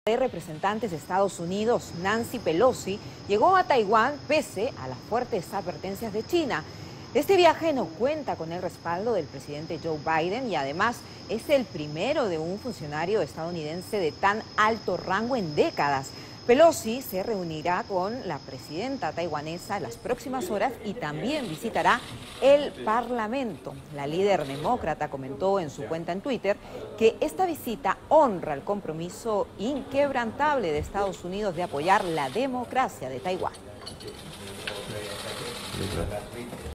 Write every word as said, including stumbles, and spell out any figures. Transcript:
de Representantes de Estados Unidos, Nancy Pelosi, llegó a Taiwán pese a las fuertes advertencias de China. Este viaje no cuenta con el respaldo del presidente Joe Biden y además es el primero de un funcionario estadounidense de tan alto rango en décadas. Pelosi se reunirá con la presidenta taiwanesa en las próximas horas y también visitará el Parlamento. La líder demócrata comentó en su cuenta en Twitter que esta visita honra el compromiso inquebrantable de Estados Unidos de apoyar la democracia de Taiwán.